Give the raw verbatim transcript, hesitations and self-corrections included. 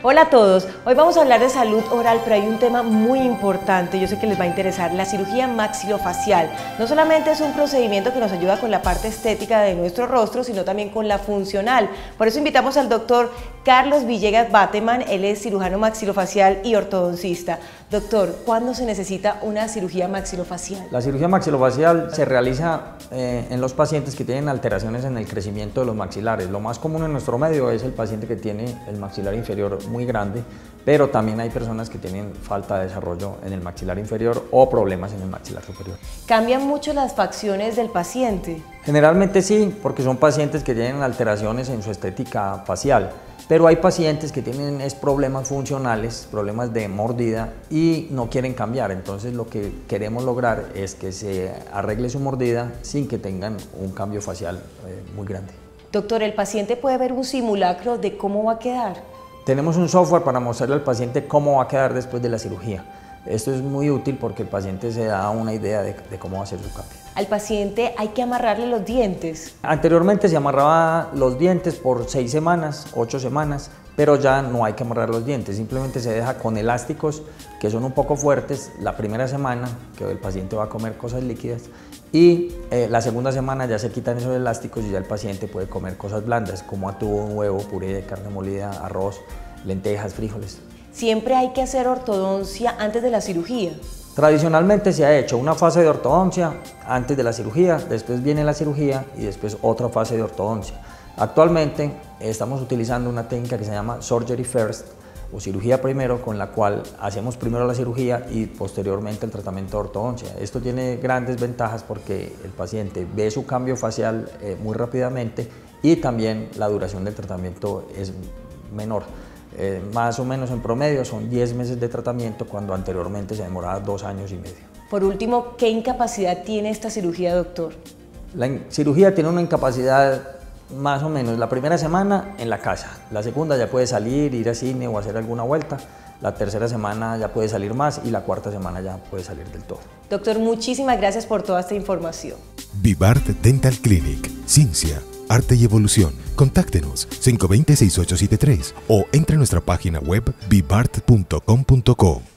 Hola a todos, hoy vamos a hablar de salud oral, pero hay un tema muy importante, yo sé que les va a interesar, la cirugía maxilofacial. No solamente es un procedimiento que nos ayuda con la parte estética de nuestro rostro, sino también con la funcional. Por eso invitamos al doctor Carlos Villegas Bateman, él es cirujano maxilofacial y ortodoncista. Doctor, ¿cuándo se necesita una cirugía maxilofacial? La cirugía maxilofacial se realiza eh, en los pacientes que tienen alteraciones en el crecimiento de los maxilares. Lo más común en nuestro medio es el paciente que tiene el maxilar inferior muy grande, pero también hay personas que tienen falta de desarrollo en el maxilar inferior o problemas en el maxilar superior. ¿Cambian mucho las facciones del paciente? Generalmente sí, porque son pacientes que tienen alteraciones en su estética facial, pero hay pacientes que tienen es problemas funcionales, problemas de mordida y no quieren cambiar. Entonces lo que queremos lograr es que se arregle su mordida sin que tengan un cambio facial eh, muy grande. Doctor, ¿el paciente puede ver un simulacro de cómo va a quedar? Tenemos un software para mostrarle al paciente cómo va a quedar después de la cirugía. Esto es muy útil porque el paciente se da una idea de, de cómo va a ser su cambio. ¿Al paciente hay que amarrarle los dientes? Anteriormente se amarraba los dientes por seis semanas, ocho semanas, pero ya no hay que amarrar los dientes, simplemente se deja con elásticos que son un poco fuertes la primera semana, que el paciente va a comer cosas líquidas, y eh, la segunda semana ya se quitan esos elásticos y ya el paciente puede comer cosas blandas como atún, huevo, puré de carne molida, arroz, lentejas, frijoles. ¿Siempre hay que hacer ortodoncia antes de la cirugía? Tradicionalmente se ha hecho una fase de ortodoncia antes de la cirugía, después viene la cirugía y después otra fase de ortodoncia. Actualmente estamos utilizando una técnica que se llama Surgery First o cirugía primero, con la cual hacemos primero la cirugía y posteriormente el tratamiento de ortodoncia. Esto tiene grandes ventajas porque el paciente ve su cambio facial eh, muy rápidamente y también la duración del tratamiento es menor. Eh, más o menos en promedio son diez meses de tratamiento cuando anteriormente se demoraba dos años y medio. Por último, ¿qué incapacidad tiene esta cirugía, doctor? La cirugía tiene una incapacidad más o menos la primera semana en la casa, la segunda ya puede salir, ir al cine o hacer alguna vuelta, la tercera semana ya puede salir más y la cuarta semana ya puede salir del todo. Doctor, muchísimas gracias por toda esta información. Vivart Dental Clinic, ciencia, arte y evolución. Contáctenos cinco dos cero, seis ocho siete tres o entre a nuestra página web vivart punto com punto co.